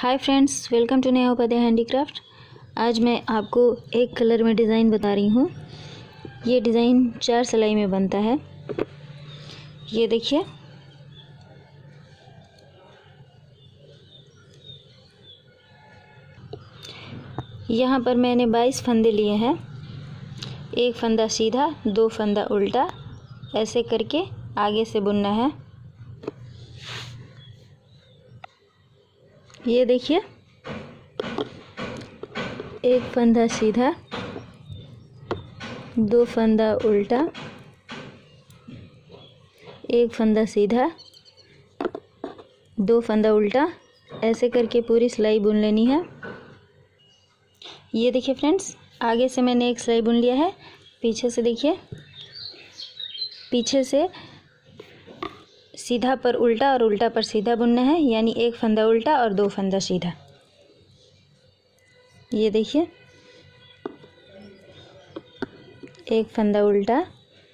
Hi friends, welcome to Neha Upadhyay handicraft. आज मैं आपको एक कलर में डिज़ाइन बता रही हूँ। ये डिज़ाइन 4 सिलाई में बनता है। ये देखिए, यहाँ पर मैंने 22 फंदे लिए हैं। एक फंदा सीधा, 2 फंदा उल्टा, ऐसे करके आगे से बुनना है। ये देखिए, एक फंदा सीधा, 2 फंदा उल्टा, एक फंदा सीधा, 2 फंदा उल्टा, ऐसे करके पूरी सिलाई बुन लेनी है। ये देखिए फ्रेंड्स, आगे से मैंने एक सिलाई बुन लिया है। पीछे से देखिए, पीछे से सीधा पर उल्टा और उल्टा पर सीधा बुनना है, यानी एक फंदा उल्टा और 2 फंदा सीधा। ये देखिए, एक फंदा उल्टा,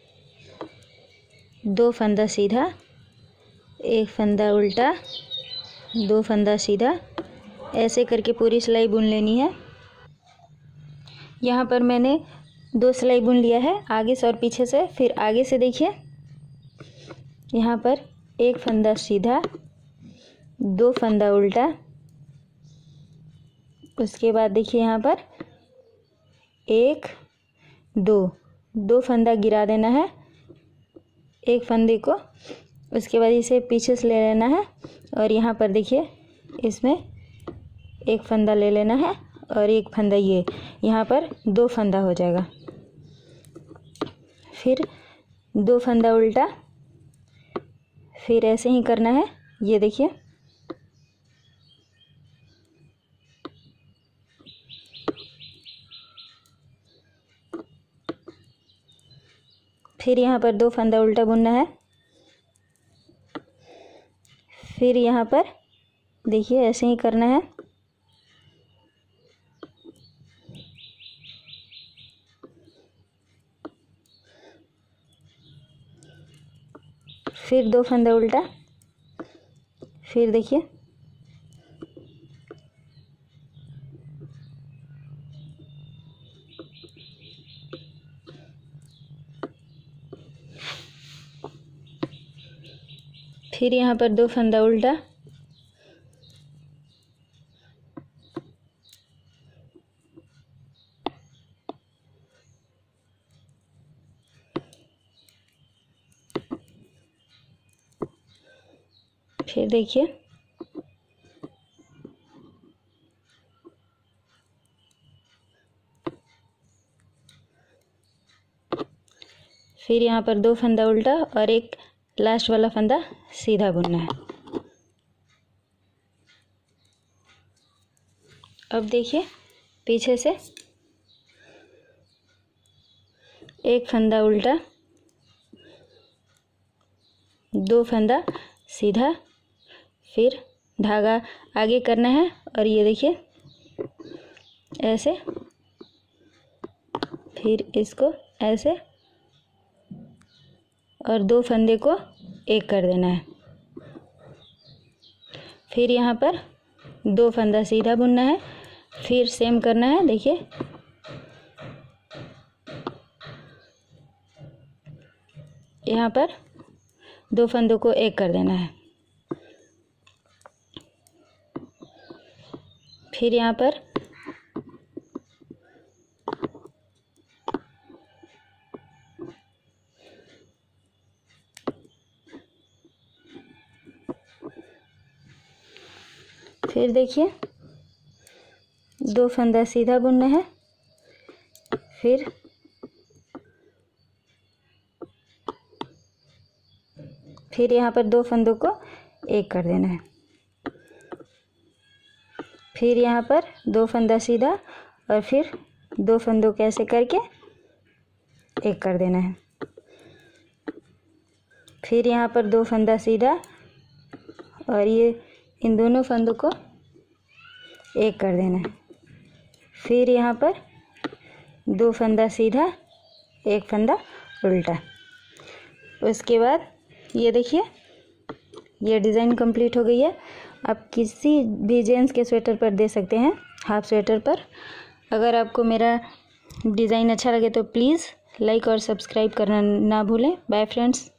2 फंदा सीधा, एक फंदा उल्टा, 2 फंदा सीधा, ऐसे करके पूरी सिलाई बुन लेनी है। यहाँ पर मैंने 2 सिलाई बुन लिया है, आगे से और पीछे से। फिर आगे से देखिए, यहाँ पर एक फंदा सीधा, 2 फंदा उल्टा, उसके बाद देखिए यहाँ पर 1 2 फंदा गिरा देना है एक फंदे को। उसके बाद इसे पीछे से ले लेना है और यहाँ पर देखिए, इसमें एक फंदा ले लेना है और एक फंदा ये यहाँ पर 2 फंदा हो जाएगा। फिर 2 फंदा उल्टा, फिर ऐसे ही करना है। ये देखिए, फिर यहाँ पर 2 फंदा उल्टा बुनना है। फिर यहाँ पर देखिए, ऐसे ही करना है। फिर 2 फंदा उल्टा, फिर देखिए, फिर यहाँ पर 2 फंदा उल्टा, फिर देखिए, फिर यहाँ पर 2 फंदा उल्टा और एक लास्ट वाला फंदा सीधा बुनना है। अब देखिए, पीछे से एक फंदा उल्टा, 2 फंदा सीधा, फिर धागा आगे करना है और ये देखिए ऐसे, फिर इसको ऐसे और 2 फंदे को एक कर देना है। फिर यहाँ पर 2 फंदा सीधा बुनना है। फिर सेम करना है। देखिए, यहाँ पर 2 फंदों को एक कर देना है। फिर यहाँ पर फिर देखिए, 2 फंदा सीधा बुनना है। फिर यहाँ पर 2 फंदों को एक कर देना है। फिर यहाँ पर 2 फंदा सीधा और फिर 2 फंदों को ऐसे करके एक कर देना है। फिर यहाँ पर 2 फंदा सीधा और ये इन दोनों फंदों को एक कर देना है। फिर यहाँ पर 2 फंदा सीधा, एक फंदा उल्टा। उसके बाद ये देखिए, ये डिज़ाइन कंप्लीट हो गई है। आप किसी भी जेंट्स के स्वेटर पर दे सकते हैं, हाफ स्वेटर पर। अगर आपको मेरा डिज़ाइन अच्छा लगे तो प्लीज़ लाइक और सब्सक्राइब करना ना भूलें। Bye friends.